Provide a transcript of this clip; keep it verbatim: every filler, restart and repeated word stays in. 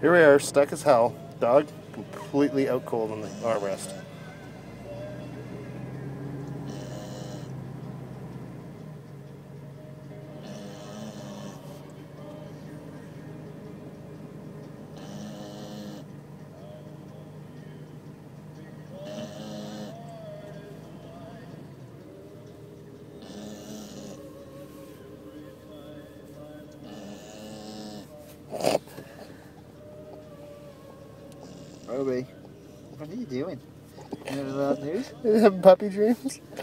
Here we are, stuck as hell. Dog completely out cold on the armrest. Roby, what are you doing? You have bad news? You having puppy dreams?